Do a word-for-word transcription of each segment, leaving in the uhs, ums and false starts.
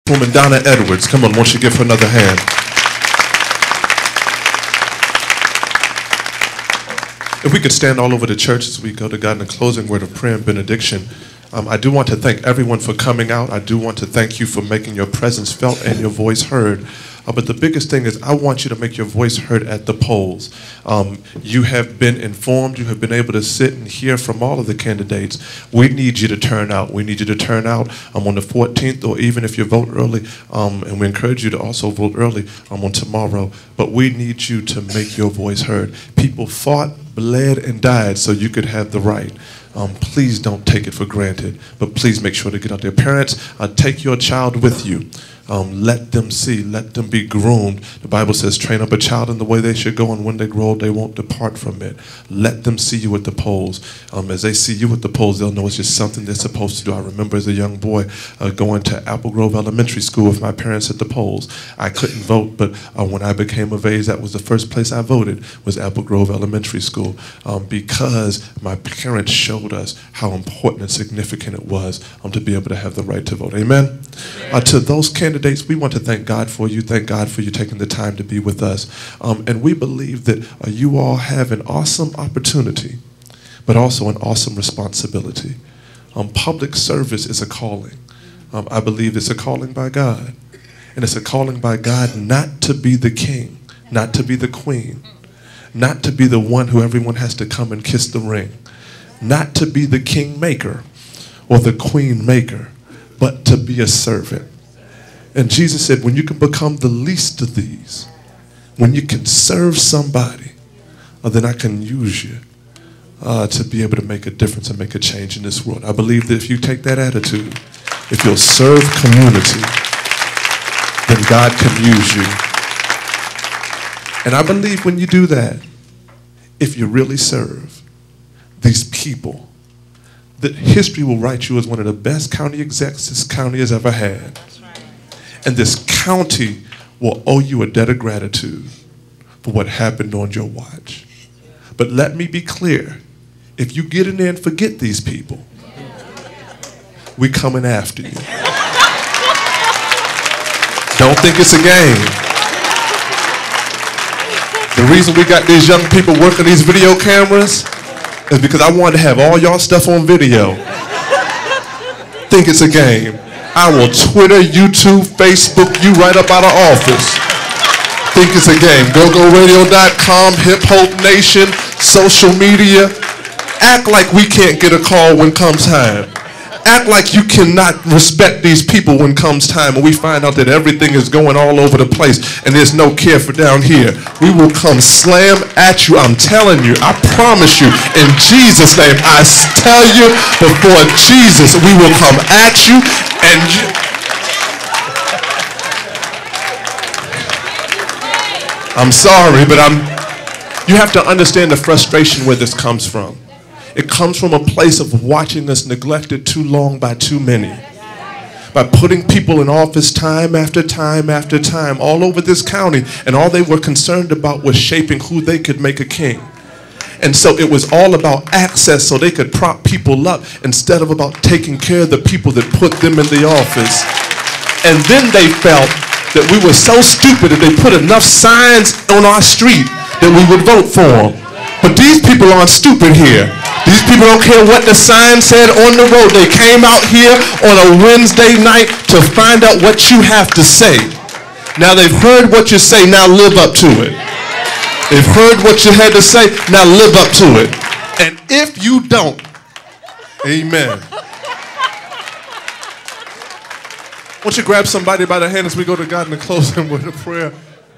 Woman Donna Edwards. Come on, won't you give her another hand? If we could stand all over the church as we go to God in a closing word of prayer and benediction. Um, I do want to thank everyone for coming out. I do want to thank you for making your presence felt and your voice heard. Uh, but the biggest thing is I want you to make your voice heard at the polls. Um, you have been informed. You have been able to sit and hear from all of the candidates. We need you to turn out. We need you to turn out um, on the fourteenth, or even if you vote early, um, and we encourage you to also vote early um, on tomorrow. But we need you to make your voice heard. People fought, bled, and died so you could have the right. Um, please don't take it for granted, but please make sure to get out there. Parents, uh, take your child with you. Um, let them see, let them be groomed. The Bible says, train up a child in the way they should go, and when they grow old, they won't depart from it. Let them see you at the polls. Um, as they see you at the polls, they'll know it's just something they're supposed to do. I remember as a young boy uh, going to Apple Grove Elementary School with my parents at the polls. I couldn't vote, but uh, when I became of age, that was the first place I voted, was Apple Grove Elementary School, um, because my parents showed us how important and significant it was um, to be able to have the right to vote. Amen? Uh, to those candidates, we want to thank God for you. Thank God for you taking the time to be with us. Um, and we believe that uh, you all have an awesome opportunity, but also an awesome responsibility. Um, public service is a calling. Um, I believe it's a calling by God. And it's a calling by God not to be the king, not to be the queen, not to be the one who everyone has to come and kiss the ring, not to be the king maker or the queen maker, but to be a servant. And Jesus said, when you can become the least of these, when you can serve somebody, uh, then I can use you uh, to be able to make a difference and make a change in this world. I believe that if you take that attitude, if you'll serve community, then God can use you. And I believe when you do that, if you really serve these people, that history will write you as one of the best county execs this county has ever had. That's right. And this county will owe you a debt of gratitude for what happened on your watch. But let me be clear, if you get in there and forget these people, we're coming after you. Don't think it's a game. The reason we got these young people working these video cameras is because I wanted to have all y'all stuff on video. Think it's a game. I will Twitter, YouTube, Facebook you right up out of office. Think it's a game. go go radio dot com, Hip Hope Nation, social media. Act like we can't get a call when comes time. Act like you cannot respect these people when comes time and we find out that everything is going all over the place and there's no care for down here. We will come slam at you. I'm telling you, I promise you, in Jesus' name, I tell you before Jesus, we will come at you and you. I'm sorry, but I'm, you have to understand the frustration where this comes from. It comes from a place of watching us neglected too long by too many. By putting people in office time after time after time all over this county, and all they were concerned about was shaping who they could make a king. And so it was all about access so they could prop people up instead of about taking care of the people that put them in the office. And then they felt that we were so stupid that they put enough signs on our street that we would vote for them. But these people aren't stupid here. These people don't care what the sign said on the road. They came out here on a Wednesday night to find out what you have to say. Now they've heard what you say, now live up to it. They've heard what you had to say, now live up to it. And if you don't, amen. Won't you grab somebody by the hand as we go to God in the closing word of prayer?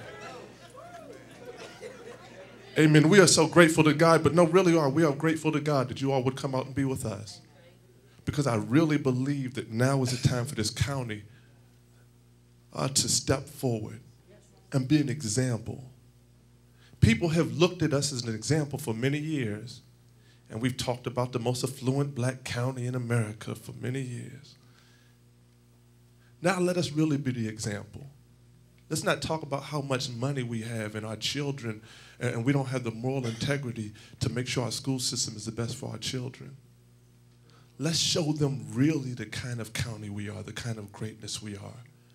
Amen. We are so grateful to God, but no, really are. We are grateful to God that you all would come out and be with us. Because I really believe that now is the time for this county uh, to step forward and be an example. People have looked at us as an example for many years, and we've talked about the most affluent black county in America for many years. Now let us really be the example. Let's not talk about how much money we have and our children, and we don't have the moral integrity to make sure our school system is the best for our children. Let's show them really the kind of county we are, the kind of greatness we are.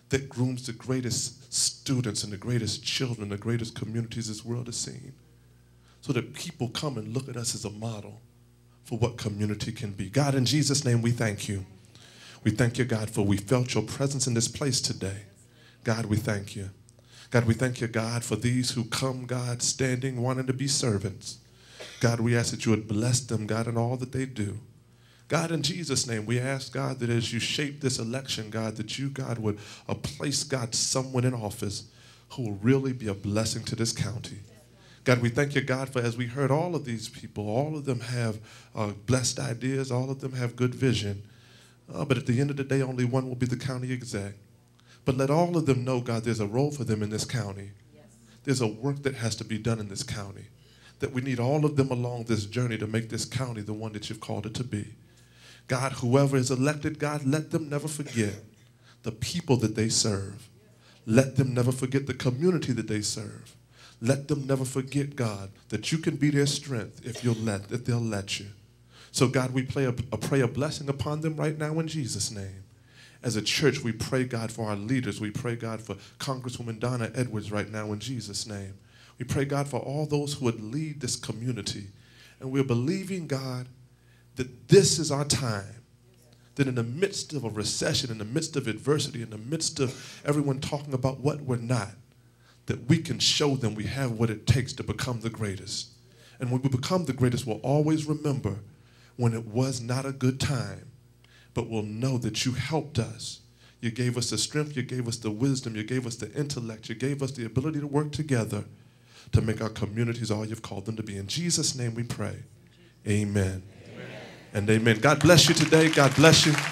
that grooms the greatest students and the greatest children, the greatest communities this world has seen, so that people come and look at us as a model for what community can be. God, in Jesus' name, we thank you. We thank you, God, for we felt your presence in this place today. God, we thank you. God, we thank you, God, for these who come, God, standing, wanting to be servants. God, we ask that you would bless them, God, in all that they do. God, in Jesus' name, we ask, God, that as you shape this election, God, that you, God, would uh, place, God, someone in office who will really be a blessing to this county. God, we thank you, God, for as we heard all of these people, all of them have uh, blessed ideas, all of them have good vision. Uh, but at the end of the day, only one will be the county exec. But let all of them know, God, there's a role for them in this county. Yes. There's a work that has to be done in this county, that we need all of them along this journey to make this county the one that you've called it to be. God, whoever is elected, God, let them never forget the people that they serve. Let them never forget the community that they serve. Let them never forget, God, that you can be their strength if you'll let, if they'll let you. So, God, we pray a, a pray a blessing upon them right now in Jesus' name. As a church, we pray, God, for our leaders. We pray, God, for Congresswoman Donna Edwards right now in Jesus' name. We pray, God, for all those who would lead this community. And we're believing, God, that this is our time. That in the midst of a recession, in the midst of adversity, in the midst of everyone talking about what we're not, that we can show them we have what it takes to become the greatest. And when we become the greatest, we'll always remember when it was not a good time, but we'll know that you helped us. You gave us the strength, you gave us the wisdom, you gave us the intellect, you gave us the ability to work together to make our communities all you've called them to be. In Jesus' name we pray. Amen. Amen. And amen. God bless you today. God bless you.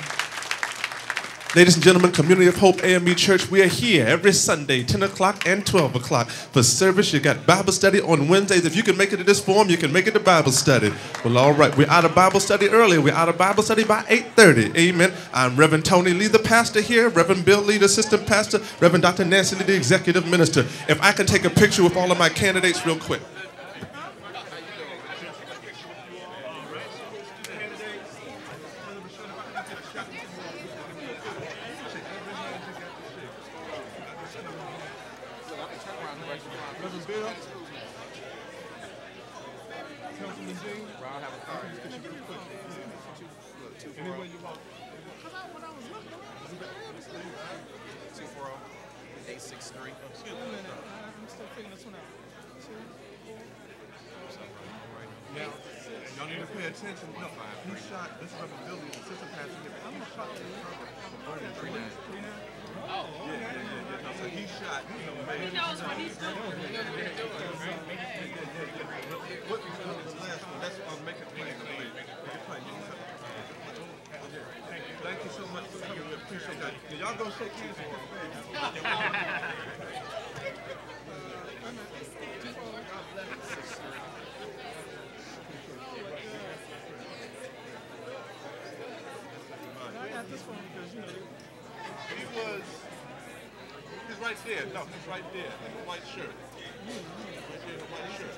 Ladies and gentlemen, Community of Hope A M E Church, we are here every Sunday, ten o'clock and twelve o'clock for service. You got Bible study on Wednesdays. If you can make it to this forum, you can make it to Bible study. Well, all right. We're out of Bible study earlier. We're out of Bible study by eight thirty. Amen. I'm Reverend Tony Lee, the pastor here. Reverend Bill Lee, the assistant pastor. Reverend Doctor Nancy Lee, the executive minister. If I can take a picture with all of my candidates real quick. Y'all need to pay attention. No, he shot. This is Reverend Bill Lee, assistant pastor here. I'm gonna shot the cover. Three nine. Three nine. Oh, yeah, yeah, yeah, yeah. No, so he shot. You know, man. He knows what he's doing. He knows what he's doing. What we done in the last one? That's I'm making play. Thank you so much for coming. We appreciate that. Y'all go shake hands with He was, he's right there. No, he's right there. In the white shirt. Right there in the white shirt.